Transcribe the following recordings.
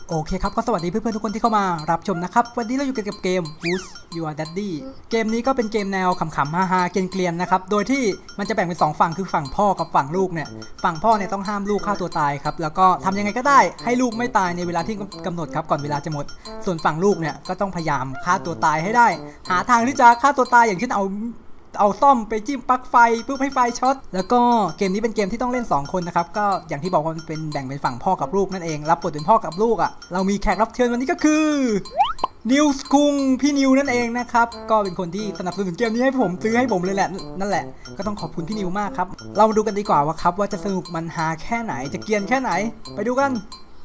โอเคครับก็สวัสดีเพื่อนๆทุกคนที่เข้ามารับชมนะครับวันนี้เราอยู่กันกับเกม Who's Your Daddy เกมนี้ก็เป็นเกมแนวขำๆฮาๆเกรียนๆนะครับโดยที่มันจะแบ่งเป็น2ฝั่งคือฝั่งพ่อกับฝั่งลูกเนี่ยฝั่งพ่อเนี่ยต้องห้ามลูกฆ่าตัวตายครับแล้วก็ทำยังไงก็ได้ให้ลูกไม่ตายในเวลาที่กำหนดครับก่อนเวลาจะหมดส่วนฝั่งลูกเนี่ยก็ต้องพยายามฆ่าตัวตายให้ได้หาทางที่จะฆ่าตัวตายอย่างเช่นเอาซ่อมไปจิ้มปลั๊กไฟปุ๊บให้ไฟช็อตแล้วก็เกมนี้เป็นเกมที่ต้องเล่น2คนนะครับก็อย่างที่บอกว่ามันเป็นแบ่งเป็นฝั่งพ่อกับลูกนั่นเองรับบทเป็นพ่อกับลูกอ่ะเรามีแขกรับเชิญวันนี้ก็คือนิวส์คุงพี่นิวนั่นเองนะครับก็เป็นคนที่สนับสนุนเกมนี้ให้ผมซื้อให้ผมเลยแหละนั่นแหละก็ต้องขอบคุณพี่นิวมากครับเรามาดูกันดีกว่าว่าจะสนุกมันฮาแค่ไหนจะเกรียนแค่ไหนไปดูกัน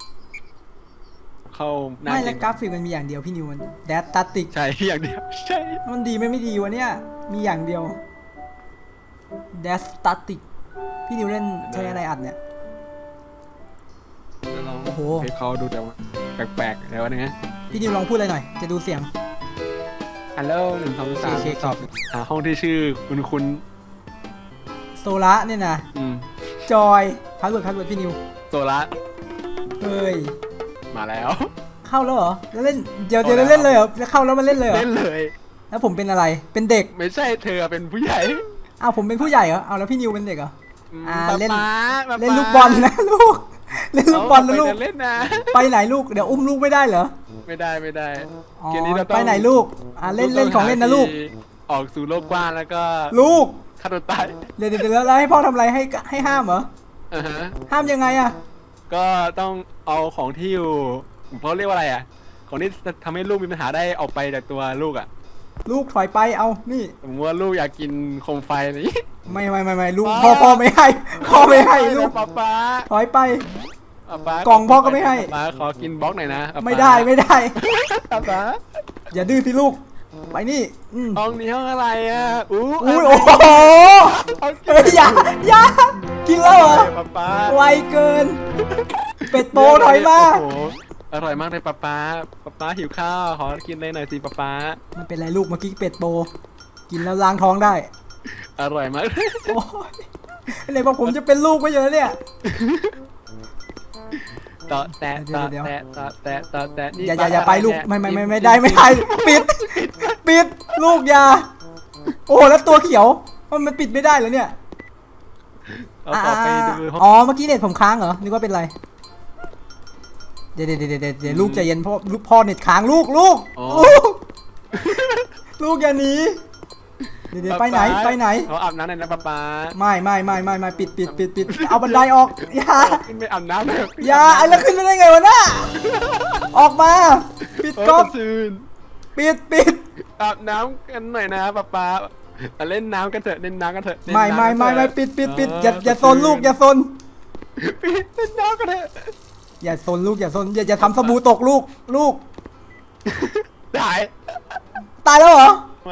เข้าไม่แล้วกราฟิกมันมีอย่างเดียวพี่นิวมันแดดตัดติกใช่อย่างเดียวใช่มันดีไม่ดีวะเนี่ยมีอย่างเดียวแดดตัดติกพี่นิวเล่นใช้อะไรอัดเนี่ยโอ้โหเขาดูแต่ว่าแปลกๆแต่ว่าไงพี่นิวลองพูดอะไรหน่อยจะดูเสียงฮัลโหล1 2 3ตอบหาห้องที่ชื่อคุณโซล่าเนี่ยนะจอยพาสเวิร์ดพี่นิวโซล่าเฮ้ยมาแล้วเข้าแล้วเหรอแล้วเล่นเดี๋ยวเล่นเลยเหรอแล้วเข้าแล้วมันเล่นเลยเหรอเล่นเลยแล้วผมเป็นอะไรเป็นเด็กไม่ใช่เธอเป็นผู้ใหญ่อ้าวผมเป็นผู้ใหญ่เหรอเอาแล้วพี่นิวเป็นเด็กเหรอเล่นลูกบอลนะลูกเล่นลูกบอลนะลูกไปไหนลูกเดี๋ยวอุ้มลูกไม่ได้เหรอไม่ได้เกมนี้เราต้องไปไหนลูกเล่นของเล่นนะลูกออกสู่โลกกว้างแล้วก็ลูกฆ่าตัวตายเดี๋ยวแล้วให้พ่อทำอะไรให้ห้ามเหรอห้ามยังไงอะก็ต้องเอาของที่อยู่เขาเรียกว่าอะไรอ่ะของที่ทำให้ลูกมีปัญหาได้ออกไปจากตัวลูกอ่ะลูกถอยไปเอานี่สมมติว่าลูกอยากกินโคมไฟนี่ไม่ลูกพ่อไม่ให้พ่อไม่ให้ลูกป๊าถอยไปกล่องพ่อก็ไม่ให้ป๊าขอกินบล็อกหน่อยนะไม่ได้ป๊าอย่าดื้อสิลูกไปนี่ห้องนี้ห้องอะไรอ่ะโอ้โหอย่ากินแล้วเหรอไวเกินเป็ดโตถอยมาอร่อยมากเลยป๊าหิวข้าวขอกินเลยหน่อยสิป๊ามันเป็นไรลูกเมื่อกี้เป็ดโตกินแล้วล้างท้องได้อร่อยมากโอ้ยอะไรบอกผมจะเป็นลูกไม่เยอะเนี่ยต่อแตะอย่าไปลูกไม่ได้ปิดลูกอย่าโอ้แล้วตัวเขียวมันปิดไม่ได้เหรอเนี่ยอ๋อเมื่อกี้เน็ตผมค้างเหรอนึกว่าเป็นไรเดี๋ยวลูกใจเย็นพ่อเน็ตค้างลูกอย่าหนีเดี๋ยวไปไหนเขาอาบน้ำในน้ำป๊าไม่ปิดเอาบันไดออกอย่าขึ้นไปอาบน้ำอย่าแล้วขึ้นไม่ได้ไงวะน่ะออกมาปิดก๊อกปิดอาบน้ำกันหน่อยนะป๊าเล่นน้ำกันเถอะไม่ปิดอย่าซนลูกอย่าซนปิดเล่นน้ำกันเถอะอย่าซนลูกอย่าทำสบู่ตกลูกตายแล้วเหรอ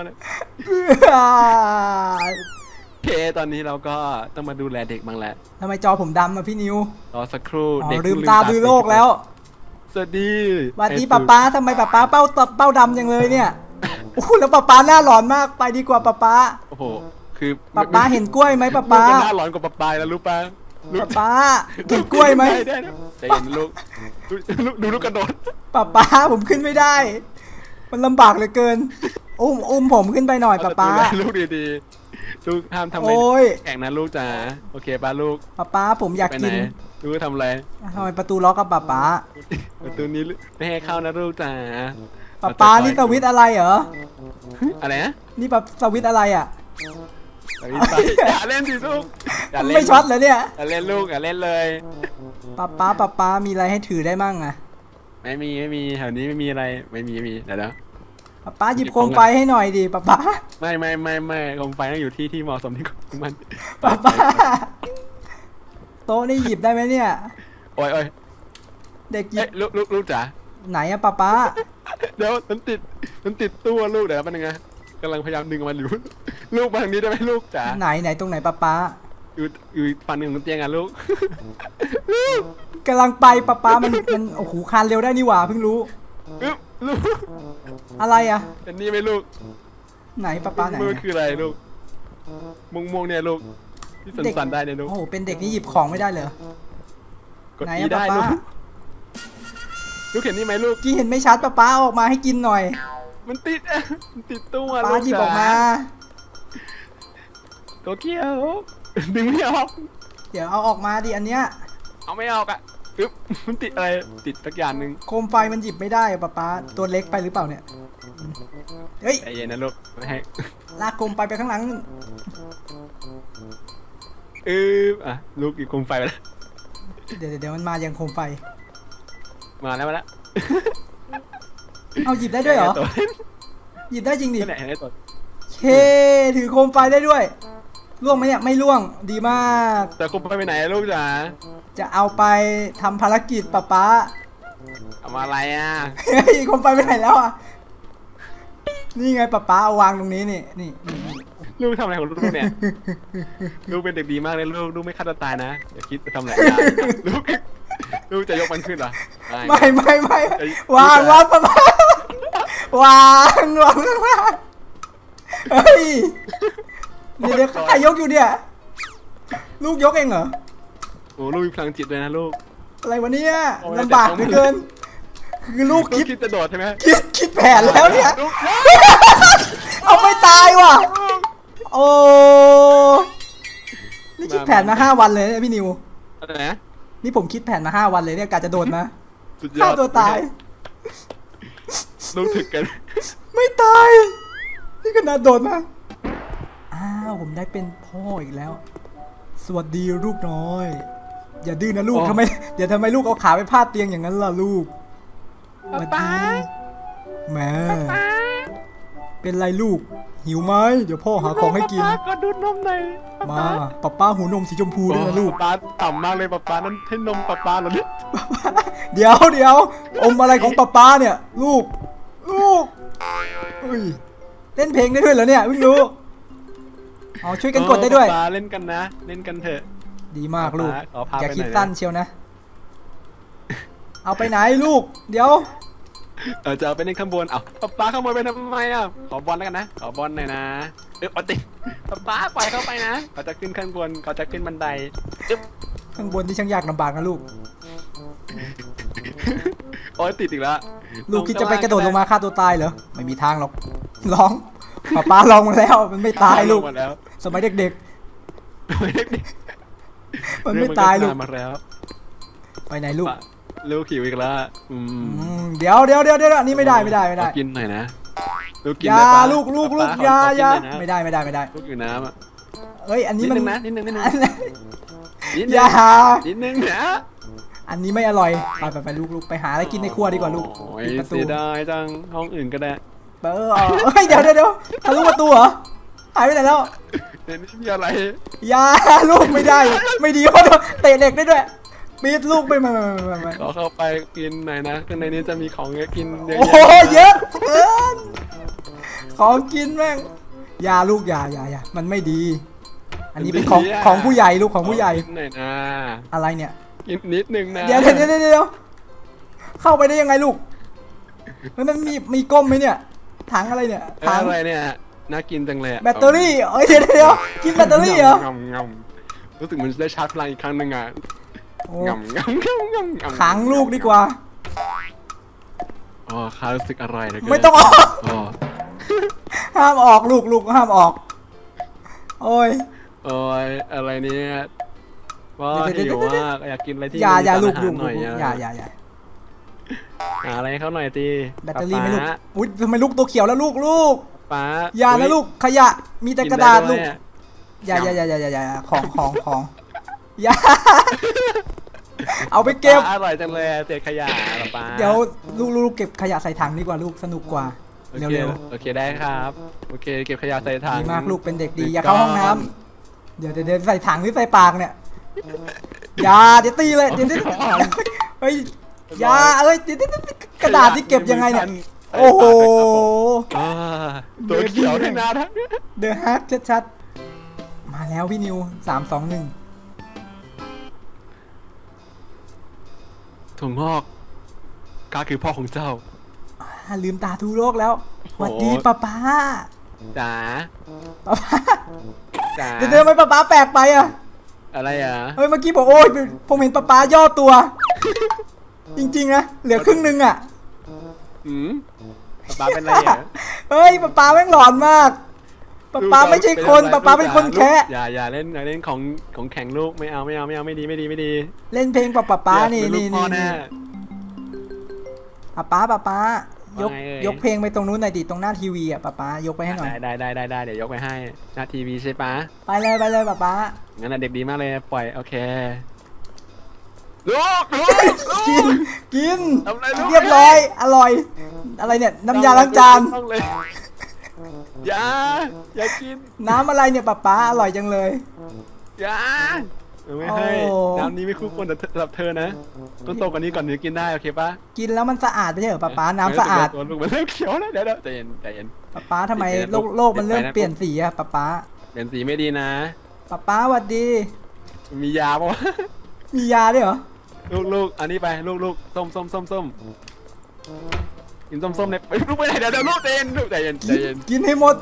เคตอนนี้เราก็ต้องมาดูแลเด็กบ้างแหละทำไมจอผมดำอ่ะพี่นิวรอสักครู่เด็กลืมตาดูโลกแล้วสวัสดีป๊าทำไมป๊าเป้าดำจังเลยเนี่ยโอ้แล้วป๊าหน้าหลอนมากไปดีกว่าป๊าโอ้โหคือป๊าเห็นกล้วยไหมป๊าหน้าหลอนกว่าป๊าแล้วรู้ป่ะป๊าเห็นกล้วยไหมใจเย็นลูกดูลูกกระโดดป๊าผมขึ้นไม่ได้มันลำบากเหลือเกินอุ้มผมขึ้นไปหน่อยป๊าลูกดีลูกห้ามทำอะไรแข่งนะลูกจ๋าโอเคป้าลูกป๊าผมอยากกินลูกทำอะไรทำไมประตูล็อกกับป๊าประตูนี้ไม่ให้เข้านะลูกจ๋าป๊านี่สวิตอะไรเหรออะไรนะนี่สวิตอะไรอ่ะอย่าเล่นสิลูกไม่ช็อตเลยเนี่ยอย่าเล่นลูกอย่าเล่นเลยป๊ามีอะไรให้ถือได้มั่งอะไม่มีแถวนี้ไม่มีอะไรไม่มีเดี๋ยวป๊าหยิบโคมไฟให้หน่อยดิป๊าไม่โคมไฟต้องอยู่ที่เหมาะสมที่ของมันป๊าโต๊ะนี่หยิบได้ไหมเนี่ยโอ้ยเด็กหยิบลูกจ๋าไหนอะป๊าเดี๋ยวมันติดตู้ลูกเดี๋ยวมันยังไงกำลังพยายามดึงมันอยู่ลูกมาทางนี้ได้ไหมลูกจ๋าไหนตรงไหนป๊าอยู่ฝั่งหนึ่งของเตียงอ่ะลูกกำลังไปป๊ามันโอ้โหคานเร็วได้นี่หว่าเพิ่งรู้ลูกอะไรอ่ะอันนี้ไหมลูกไหนป๊าไหนมันคืออะไรลูกมงเนี่ยลูกที่สั่นได้เนี่ยลูกโอ้โหเป็นเด็กนี่หยิบของไม่ได้เลยกดอีได้ลูกลูกเห็นนี่ไหมลูกกี้เห็นไม่ชัดป้าเอาออกมาให้กินหน่อยมันติดมันติดตู้อะป้าลูกหยิบออกมาโตเกียวดึงไม่ออกเดี๋ยวเอาออกมาดิอันเนี้ยเอาไม่ออกอ่ะอึ๊บมันติดอะไรติดสักอย่างหนึ่งโคมไฟมันหยิบไม่ได้อะป้าตัวเล็กไปหรือเปล่าเนี่ยเฮ้ยใจเย็นนะลูกไม่ให้ลากโคมไฟไปข้างหลังอ่ะลูกอีกโคมไฟไปแล้วเดี๋ยวมันมายังโคมไฟมาแล้วเอาหยิบได้ด้วยเหรอ หยิบได้จริงดิไหนไหนตัวเคถือโคมไฟได้ด้วยล่วงไหมเนี่ยไม่ล่วงดีมากแต่โคมไฟไปไหนลูกจ๋าจะเอาไปทำภารกิจป้าเอามาอะไรอ่ะเฮ้ยโคมไฟไปไหนแล้วอ่ะนี่ไงป้าเอาวางตรงนี้นี่ลูกทำอะไรของลูกเนี่ยลูกเป็นเด็กดีมากเลยลูกไม่ฆ่าตัวตายนะอย่าคิดจะทำอะไรลูกจะยกมันขึ้นเหรอไม่วางป้าวางเฮ้ยเดี๋ยวใครยกอยู่เนี่ยลูกยกเองเหรอโอ้ลูกมีพลังจิตเลยนะลูกอะไรวะเนี่ยลำบากเหลือเกินคือลูกคิดจะโดดใช่ไหมคิดแผนแล้วเนี่ยเอาไม่ตายว่ะโอ้นี่คิดแผนมา5 วันเลยเนี่ยพี่นิวอะไรนะนี่ผมคิดแผนมา5 วันเลยเนี่ยกะจะโดดมาสุดยอฆ่าดตัวตายลูกถึกกันไม่ตายนี่ขนาดโดดมาอ้าวผมได้เป็นพ่ออีกแล้ว สวัสดีลูกน้อยอย่าดื้อนะลูกทำไมเดี๋ยวทำไมลูกเอาขาไปพาดเตียงอย่างนั้นล่ะลูกสวัสดีแม่เป็นไรลูกหิวไหมเดี๋ยวพ่อหาของให้กินก็ดูนมหน่อยมาป้าหูนมสีชมพูด้วยนะลูกป๊าต่ำมากเลยป๊านั่นให้นมป๊าเหรอเนี่ยเดี๋ยวอมอะไรของป้าเนี่ยลูกอุ้ยเล่นเพลงได้ด้วยเหรอเนี่ยเพิ่งรู้เอาช่วยกันกดได้ด้วยป๊าเล่นกันนะเล่นกันเถอะดีมากลูกขอพาไปอย่าคิดหน่อยนะสั้นเชียวนะ เอาไปไหนลูกเดี๋ยวจะเอาไปเล่นข้างบนเอาป๊าข้างบนไปทำไมอ่ะขอบอลแล้วกันนะขอบอลหน่อยนะเอาติป๊าปล่อยเข้าไปนะเขาจะขึ้นข้างบนเขาจะขึ้นบันไดข้างบนที่ช่างยากลำบากนะลูกโอ้ยติดอีกแล้วลูกคิดจะไปกระโดดลงมาฆ่าตัวตายเหรอไม่มีทางหรอกลองป้าลองมาแล้วมันไม่ตายลูกมาแล้วสมัยเด็กๆมันไม่ตายลูกมาแล้วไปไหนลูกลูกหิวอีกแล้วเดี๋ยวอันนี้ไม่ได้กินหน่อยนะลูกกินยาได้ปะลูกยาไม่ได้ลูกอยู่น้ำอ่ะเอ้ยอันนี้มันนิดนึงยานิดนึงนะอันนี้ไม่อร่อยไปลูกไปหาอะไรกินในครัวดีกว่าลูกโอ้ยปิดประตูเสียดายจังห้องอื่นก็ได้เฮ้ยเดี๋ยวทะลุประตูเหรอหายไปไหนแล้วเดี๋ยวนี้มีอะไรยาลูกไม่ได้ไม่ดีเพราะเตะเด็กได้ด้วยปิดลูกไปมาขอเข้าไปกินหน่อยนะข้างในนี้จะมีของกินเยอะโอ้โหเยอะเกินของกินแม่งยาลูกยามันไม่ดี อันนี้เป็นของผู้ใหญ่ลูกของผู้ใหญ่หน่อยนะอะไรเนี่ยกินนิดนึงนะเดี๋ยวเข้าไปได้ยังไงลูกมันมีก้มไหมเนี่ยถังอะไรเนี่ยถังอะไรเนี่ยน่ากินจังเลยแบตเตอรี่เอ้ยเดี๋ยวกินแบตเตอรี่เหรอรู้สึกมันได้ชาร์จพลังอีกครั้งหนึ่งอ่ะงำขังลูกดีกว่าอ๋อข้ารู้สึกอร่อยเลยไม่ต้องออกห้ามออกลูกห้ามออกโอ้ยโอ้ยอะไรเนี่ยว่าหิวมากอยากกินอะไรที่อย่าลูกหน่อยอย่าหาอะไรเขาหน่อยตีแบตเตอรี่ไม่ลูกอุ้ยทำไมลูกตัวเขียวแล้วลูกป้าอย่านะลูกขยะมีแต่กระดาษลูกอย่าของอย่าเอาไปเก็บอร่อยจังเลยเศษขยะป้าเดี๋ยวลูกเก็บขยะใส่ถังดีกว่าลูกสนุกกว่าเร็วโอเคได้ครับโอเคเก็บขยะใส่ถังดีมากลูกเป็นเด็กดีอย่าเข้าห้องน้ำเดี๋ยวใส่ถังหรือใส่ปากเนี่ยอย่าเดี๋ยวตีเลยเดี๋ยวเฮ้ยอย่าเอ้ยกระดาษที่เก็บยังไงเนี่ยโอ้โหตัวเขียวด้วยนะทั้งเดอะฮักชัดๆมาแล้วพี่นิว3-2-1 ถั่วงอกข้าคือพ่อของเจ้าลืมตาดูโลกแล้วสวัสดีป้าจ๋าจ๋าเดี๋ยวไม่ป้าแปลกไปอ่ะอะไรอ่ะเฮ้ยเมื่อกี้บอกโอ้ยผมเห็นป้าย่อตัวจริงๆนะเหลือครึ่งนึงอ่ะอืมป๊าเป็นไรอ่ะเฮ้ยป๊าแม่งหลอนมากป๊าไม่ใช่คนป๊าเป็นคนแค่อย่าเล่นของแข็งลูกไม่เอาไม่ดีเล่นเพลงป๊านี่ป๊ายกเพลงไปตรงนู้นหน่อยดิตรงหน้าทีวีอ่ะป๊ายกไปให้หน่อยได้เดี๋ยวยกไปให้หน้าทีวีใช่ปะไปเลยป๊างั้นเด็กดีมากเลยปล่อยโอเคลูกกินเรียบร้อยอร่อยอะไรเนี่ยน้ำยาล้างจานอย่ากินน้ำอะไรเนี่ยป๊าอร่อยจังเลยอย่าไม่ให้น้ำนี้ไม่คู่ควรสำหรับเธอนะต้องโตกว่านี้ก่อนถึงกินได้โอเคปะกินแล้วมันสะอาดไม่ใช่เหรอป๊าน้ำสะอาดตัวลูกมันเริ่มเขียวแล้วเดี๋ยวใจเย็นป๊าทำไมโลกมันเริ่มเปลี่ยนสีอะป๊าเปลี่ยนสีไม่ดีนะป๊าสวัสดีมียาปะวะมียาด้วยเหรอลูกอันนี้ไปลูกส้มกินส้มเนี่ยลูกไปไหนเดี๋ยวลูกใจเย็นกินให้หมด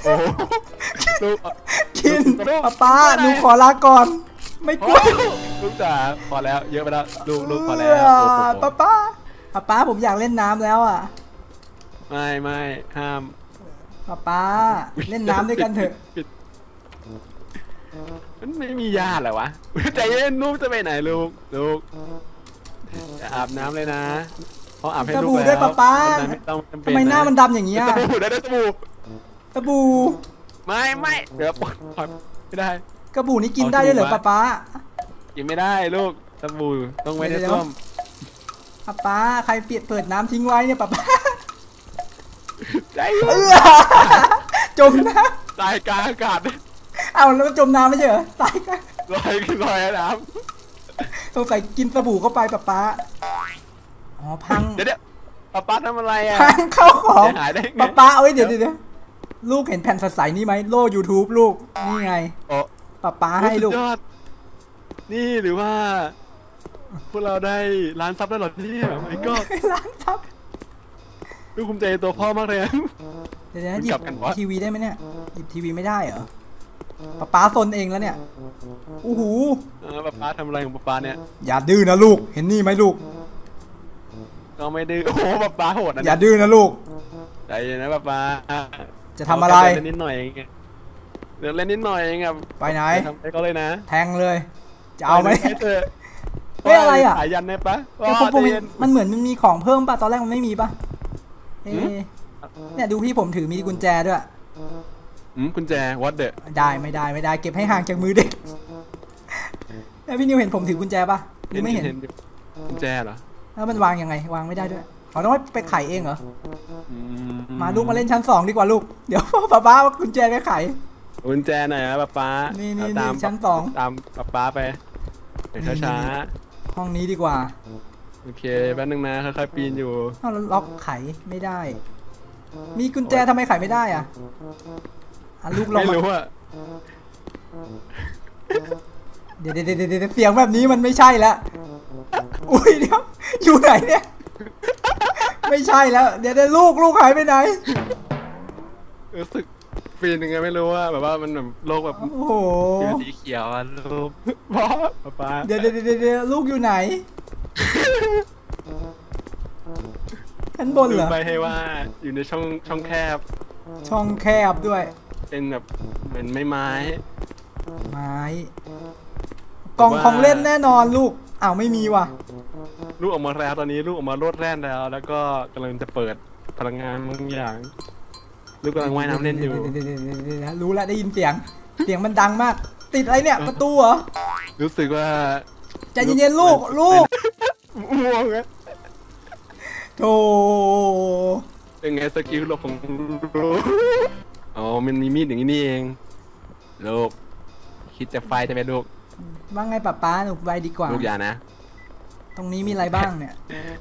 กินป๊าหนูขอลาก่อนไม่กลัวลูกจ๋าพอแล้วเยอะไปแล้วลูกพอแล้วป๊าผมอยากเล่นน้ำแล้วอ่ะไม่ห้ามป๊าเล่นน้ำด้วยกันเถอะมันไม่มีญาติเหรอวะใจเย็นลูกจะไปไหนลูกจะอาบน้ำเลยนะเขาอาบให้ลูกแล้วด้วยป๊าทำไมหน้ามันดำอย่างนี้สบู่ได้สบู่ไม่เดี๋ยวไม่ได้กระบู่นี้กินได้ด้วยเหรอป๊ากินไม่ได้ลูกสบู่ต้องไว้ในส้วมป๊าใครเปิดน้ำทิ้งไว้เนี่ยป๊าได้จมน้ำตายกลางอากาศเอาแล้วจมน้ำไม่ใช่เหรอตายกันลอยน้ำสงสัยกินสบู่เข้าไปป๊าอ๋อพังเดี๋ยวป๊าทำอะไรอ่ะพังเข้าของป๊าเอาไว้เดี๋ยวลูกเห็นแผ่นใสๆนี่ไหมโล่ YouTube ลูกนี่ไงป๊าให้ลูกนี่หรือว่าพวกเราได้ล้านซับแล้วหรอเนี่ยไอ้ก็ล้านซับลูกภูมิใจตัวพ่อมากเลยเดี๋ยวหยิบทีวีได้ไหมเนี่ยหยิบทีวีไม่ได้เหรอป๊าซนเองแล้วเนี่ยโอ้โหป๊าทำอะไรของป๊าเนี่ยอย่าดื้อนะลูกเห็นนี่ไหมลูกก็ไม่ดื้อโอ้โหป๊าโหดนะอย่าดื้อนะลูกใจเย็นนะป๊าจะทำอะไรเล่นนิดหน่อยเองเดี๋ยวเล่นนิดหน่อยเองครับไปไหนไปก็เลยนะแทงเลยจะเอาไหมเฮ้ยอะไรอ่ะขายยันได้ปะมันเหมือนมันมีของเพิ่มป่ะตอนแรกมันไม่มีป่ะเนี่ยดูพี่ผมถือมีกุญแจด้วยกุญแจวัดเดอะได้ไม่ได้เก็บให้ห่างจากมือเด็กแล้วพี่นิวเห็นผมถือกุญแจป่ะหรือไม่เห็นกุญแจเหรอแล้วมันวางยังไงวางไม่ได้ด้วยเขาต้องไปไขเองเหรอมาลูกมาเล่นชั้น2ดีกว่าลูกเดี๋ยวป๊ากุญแจไปไขกุญแจหน่อยนะป๊านี่ชั้น2 ตามป๊าไปช้าห้องนี้ดีกว่าโอเคแป๊บนึงนะค่อยๆปีนอยู่แล้วล็อกไขไม่ได้มีกุญแจทำไมไขไม่ได้อ่ะลูกลองไม่รู้อ่ะเดี๋ยวเสียงแบบนี้มันไม่ใช่แล้วอุ้ยเดี๋ยวอยู่ไหนเนี่ยไม่ใช่แล้วเดี๋ยวลูกหายไปไหนรู้สึกปีนยังไงไม่รู้ว่าแบบว่ามันแบบโลกแบบโอ้โหสีเขียวอ่ะลูกป๊าเดี๋ยวลูกอยู่ไหนชั้นบนเหรอไปให้ว่าอยู่ในช่องแคบด้วยเป็นแบบเหมือนไม้กล่องของเล่นแน่นอนลูกอ้าวไม่มีว่ะลูกออกมาแล้วตอนนี้ลูกออกมาโลดแร่นแล้วก็กำลังจะเปิดพลังงานบางอย่างลูกกำลังว่ายน้ำเล่นอยู่รู้แล้วได้ยินเสียงมันดังมากติดอะไรเนี่ยประตูเหรอรู้สึกว่าใจเย็นๆลูกม่วงอะโธ่เป็นไงสกิลหลบของลูกอ๋อมันมีมีดอย่างนี้นี่เองลูกคิดจะไฟจะไปลูกว่าไงป๊าหนูไปดีกว่าลูกอย่านะตรงนี้มีอะไรบ้างเนี่ย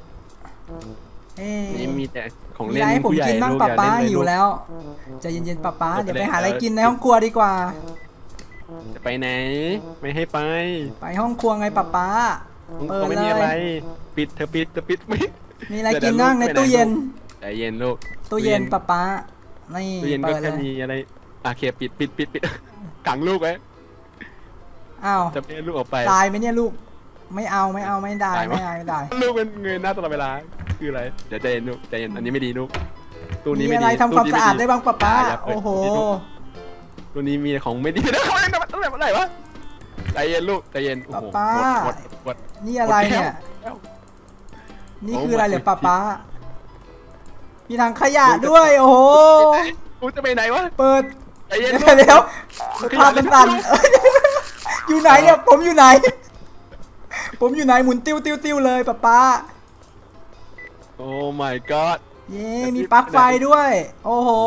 นี่มีแต่ของเล่นผู้ใหญ่ลูกป๊าหิวแล้วใจเย็นๆป๊าเดี๋ยวไปหาอะไรกินในห้องครัวดีกว่าจะไปไหนไม่ให้ไปห้องครัวไงป๊าเปิดเลยปิดเธอปิดไม่มีอะไรกินนั่งในตู้เย็นใจเย็นลูกตู้เย็นป๊านี่ตู้เย็นก็แค่มีอะไรเคลียร์ปิดขังลูกไว้อ้าวจะไม่ให้ลูกออกไปตายไหมเนี่ยลูกไม่เอาไม่ได้ไม่ได้ลูกเป็นเงยหน้าตลอดเวลาคืออะไรเดี๋ยวใจเย็นลูกใจเย็นอันนี้ไม่ดีลูกตู้นี้มีไม่อะไรดีทำความสะอาดได้บ้างป๊าโอ้โหตัวนี้มีของไม่ดีนะเขาตั้งแต่เมื่อไหร่วะใจเย็นลูกใจเย็นโอ้โหหมดนี่อะไรเนี่ยนี่คืออะไรเหรอป๊ามีถังขยะด้วยโอ้โหกูจะไปไหนวะเปิดใจเย็นเดี๋ยวภาพสั่นอยู่ไหนเนี่ยผมอยู่ไหนหมุนติ้วเลยป๊าโอ้ my god เย้มีปลั๊กไฟด้วยโอ้โห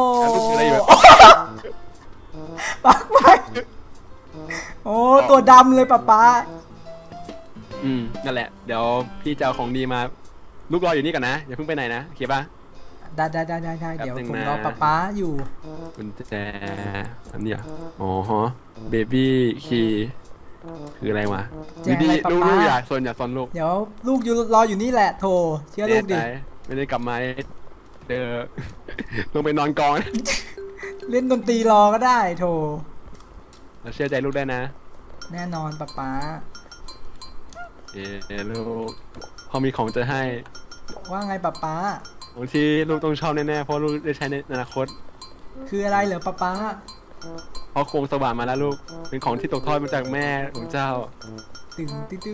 ปลั๊กไฟโอ้ตัวดำเลยป๊านั่นแหละเดี๋ยวพี่จะเอาของดีมาลูกรออยู่นี่ก่อนนะอย่าเพิ่งไปไหนนะโอเคป่ะได้เดี๋ยวผมรอป๊าอยู่กุญแจอันนี้อ๋อเบบี้คีย์คืออะไรวะดีลูกอย่าซนลูกเดี๋ยวลูกรออยู่นี่แหละโทรเชื่อลูกดิไม่ได้กลับมาลงไปนอนกองเล่นดนตรีรอก็ได้โทรเราเชื่อใจลูกได้นะแน่นอนป๊าลูกพอมีของจะให้ว่าไงป๊าบางทีลูกต้องชอบแน่ๆเพราะลูกได้ใช้ในอนาคตคืออะไรเหรอป๊าพอโครงสว่างมาแล้วลูกเป็นของที่ตกทอดมาจากแม่ของเจ้าตึง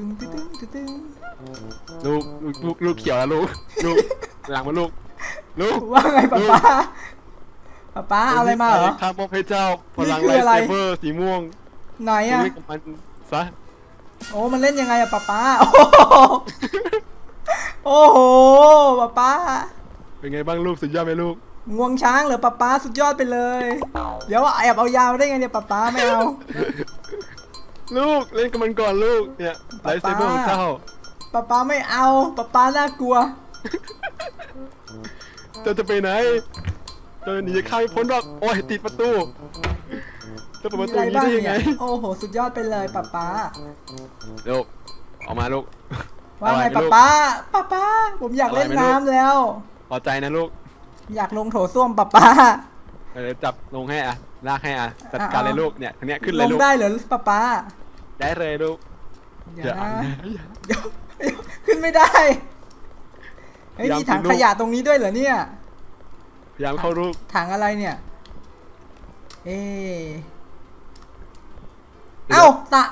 ลูกเขียวแล้วลูกหลังมาลูกว่าไงป๊าเอาอะไรมาเหรอข้ามพระเจ้าพลังไลท์เซเบอร์สีม่วงไหนอะมันซะโอ้มันเล่นยังไงอะป๊าโอ้โหป๊าเป็นไงบ้างลูกสุดยอดไหมลูกงวงช้างเหรอป๊าสุดยอดไปเลยเดี๋ยวแอบเอายาวได้ไงเนี่ยป๊าไม่เอาลูกเล่นกับมันก่อนลูกเนี่ยไลท์เซเบอร์ของเจ้าป๊าไม่เอาป๊าน่ากลัวจะไปไหนจะหนีข้ามไม่พ้นหรอกโอ้ยติดประตูจะเปิดประตูนี้ได้ยังไงโอ้โหสุดยอดไปเลยป๊าลูกออกมาลูกว่าไงป๊าผมอยากเล่นน้ำแล้วพอใจนะลูกอยากลงโถส้วมป๊าจับลงให้อ่ะลากให้อ่ะจัดการเลยลูกเนี่ยทีเนี้ยขึ้นเลยลูกลงได้เหรอป๊าได้เลยลูกเดี๋ยวขึ้นไม่ได้มีถังขยะตรงนี้ด้วยเหรอเนี่ยพยายามเข้าลูกถังอะไรเนี่ยเอ้าตา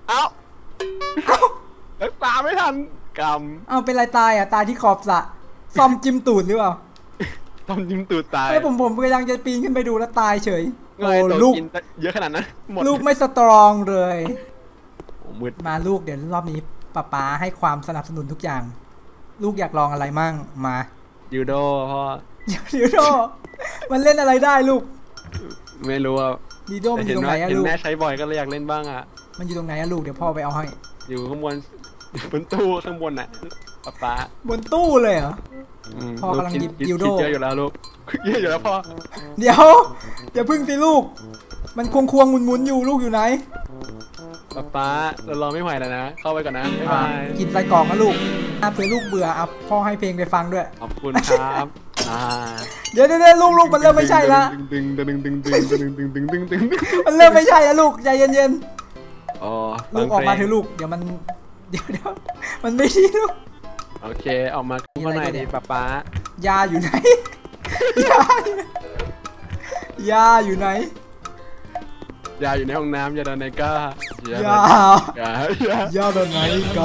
รักษาไม่ทันกรรมเป็นไรตายอ่ะตายที่ขอบสระซ่อมจิ้มตูดหรือเปล่าซ่อมจิ้มตูดตายผมกำลังจะปีนขึ้นไปดูแล้วตายเฉยโอ้ลูกเยอะขนาดนั้นลูกไม่สตรองเลยมาลูกเดี๋ยวรอบนี้ป๊าให้ความสนับสนุนทุกอย่างลูกอยากลองอะไรมั่งมายูโดพ่อยูโดมันเล่นอะไรได้ลูกไม่รู้อ่ะยูโดมันอยู่ตรงไหนอะลูกแม่ใช้บ่อยก็เลยอยากเล่นบ้างอ่ะมันอยู่ตรงไหนอะลูกเดี๋ยวพ่อไปเอาให้อยู่ข้างบนบนตู้ข้างบนน่ะป๊าบนตู้เลยเหรอพ่อกำลังหยิบยูโดเยอะอยู่แล้วลูกเยอะอยู่แล้วพ่อเดี๋ยวอย่าพึ่งสิลูกมันควงหมุนอยู่ลูกอยู่ไหนป๊าเรารอไม่ไหวแล้วนะเข้าไปก่อนนะกินไส้กรอกนะลูกเผื่อลูกเบื่อพ่อให้เพลงไปฟังด้วยขอบคุณครับเดี๋ยวลูกมันเริ่มไม่ใช่ละมันเริ่มไม่ใช่แล้วลูกใจเย็นๆลูกออกมาเถอะลูกเดี๋ยวมันมันไม่ดีลูกโอเคออกมาข้างในดิป๊ายาอยู่ไหนยาอยู่ไหนยาอยู่ในห้องน้ำยาโดนไหนก้ายาโดนไหนก้า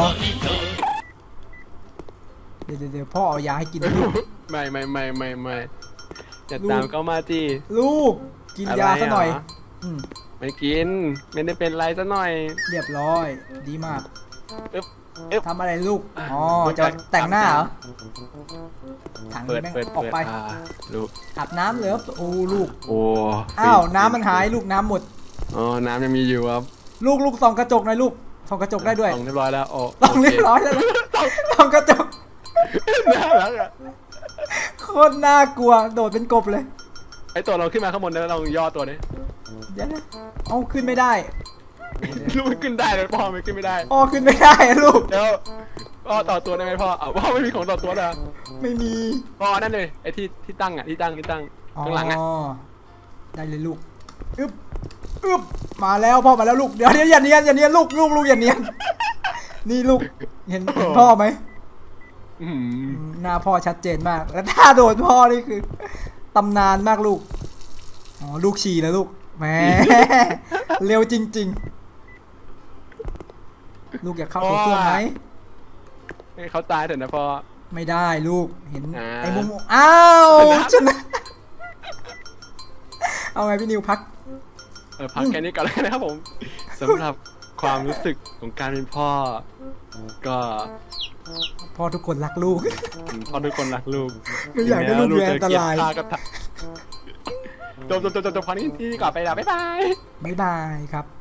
เดี๋ยวพ่อเอายาให้กินลูกไม่จะตามเขามาจีลูกกินยาซะหน่อยไม่กินไม่ได้เป็นไรซะหน่อยเรียบร้อยดีมากทำอะไรลูกจะแต่งหน้าเหรอถังแม่งออกไปลูกอาบน้ำเหรอโอ้ลูกอ้าวน้ำมันหายลูกน้ำหมดน้ำยังมีอยู่ครับลูกส่องกระจกหน่อยลูกส่องกระจกได้ด้วยส่องเรียบร้อยแล้วส่องเรียบร้อยแล้วส่องกระจกน่ารักอ่ะโคตรน่ากลัวโดดเป็นกบเลยไอตัวเราขึ้นมาข้างบนแล้วเราย่อตัวนี้เดี๋ยวเอาขึ้นไม่ได้ลูกมันขึ้นได้แต่พ่อไม่ขึ้นไม่ได้ขึ้นไม่ได้ลูกเดี๋ยวพ่อต่อตัวได้ไหมพ่อพ่อไม่มีของต่อตัวนะไม่มีพ่อนั่นเลยไอที่ตั้งอ่ะที่ตั้งข้างหลังอ่ะได้เลยลูกอึ๊บมาแล้วพ่อมาแล้วลูกเดี๋ยวอย่าเนียนลูกอย่าเนียนนี่ลูกเห็นพ่อไหมหน้าพ่อชัดเจนมากแล้วถ้าโดนพ่อนี่คือตำนานมากลูกอ๋อลูกฉี่แล้วลูกแหมเร็วจริงๆลูกอยากเข้าตัวเครื่องไหมเขาตายเถอะนะพ่อไม่ได้ลูกเห็นไอ้มุมอ้าวชนะเอาไงพี่นิวพักพักแค่นี้ก่อนเลยนะครับผมสำหรับความรู้สึกของการเป็นพ่อก็พ่อทุกคนรักลูกพ่อทุกคนรักลูกไม่อยากได้ลูกอันตรายจบพอนี้ที่ก่อนไปแล้วบ๊ายบายครับ